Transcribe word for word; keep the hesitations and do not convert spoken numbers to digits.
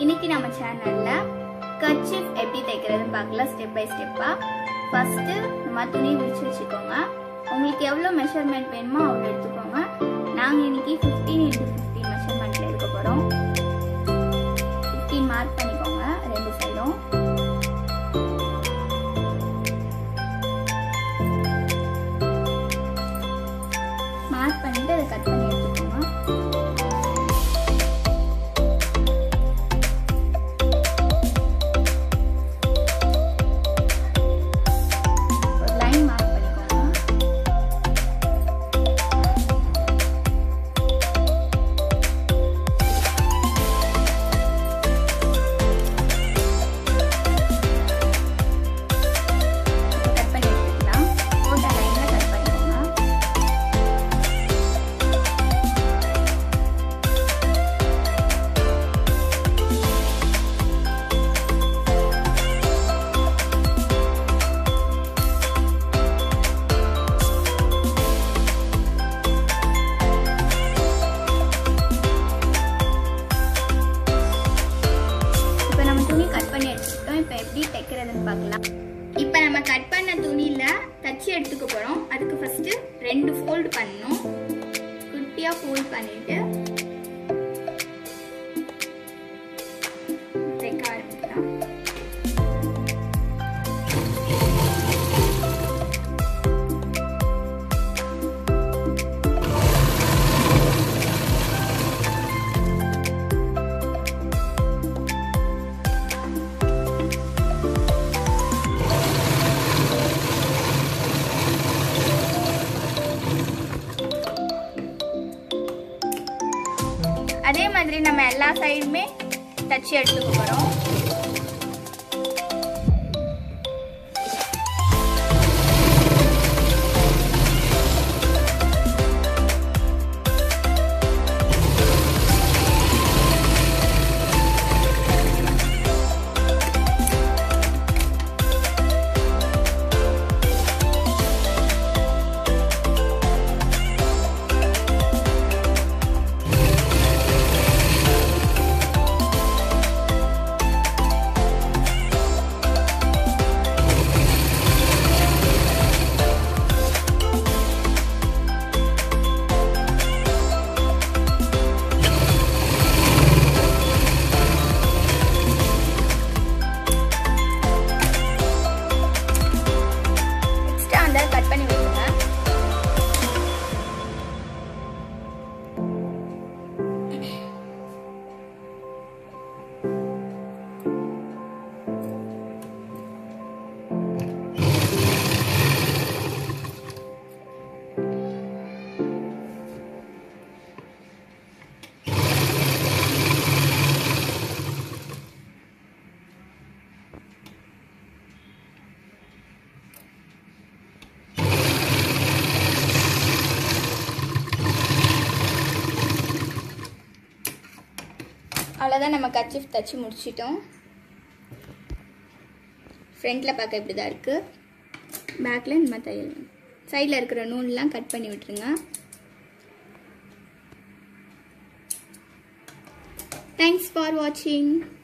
இன்னைக்கு நம்ம சேனல்ல கர்ச்சீஃப் எப்படி தைக்கிறதுன்னு பார்க்கலாம் ஸ்டெப் பை ஸ்டெப்பா. ஃபர்ஸ்ட் நம்ம துணி விரிச்சு வச்சுக்கோங்க. உங்களுக்கு எவ்வளவு மெஷர்மெண்ட் வேணுமோ அவ்வளோ எடுத்துக்கோங்க. நாங்க இன்னைக்கு ஃபிஃப்டீன் இன்டூ ஃபிஃப்டீன் மெஷர்மெண்ட்ல எடுக்க போறோம். ஃபிஃப்டீன் மார்க் பண்ணிக்கோங்க ரெண்டு சைடும். மார்க் பண்ணிட்டு அதை கட் பண்ணி எடுத்துக்கோங்க. எப்படி தைக்கிறதுன்னு பார்க்கலாம். இப்போ நம்ம கட் பண்ண துணியில தச்சு எடுத்துக்க போறோம். அதுக்கு ஃபர்ஸ்ட் ரெண்டு ஃபோல்ட் பண்ணணும். குட்டியா ஃபோல்ட் பண்ணிட்டு தைக்க ஆரம்பிக்கலாம். அதே மாதிரி நம்ம எல்லா சைடுமே தச்சு எடுத்துக்க போறோம். கட் பண்ணி விடுங்க. அவ்வளோதான், நம்ம கர்ச்சீஃப் தச்சு முடிச்சிட்டோம். ஃப்ரண்ட்டில் பார்க்க இப்படி தான் இருக்குது. பேக்கில் நம்ம தையல் சைடில் இருக்கிற நூல்லாம் கட் பண்ணி விட்டுருங்க. தேங்க்ஸ் ஃபார் வாட்சிங்.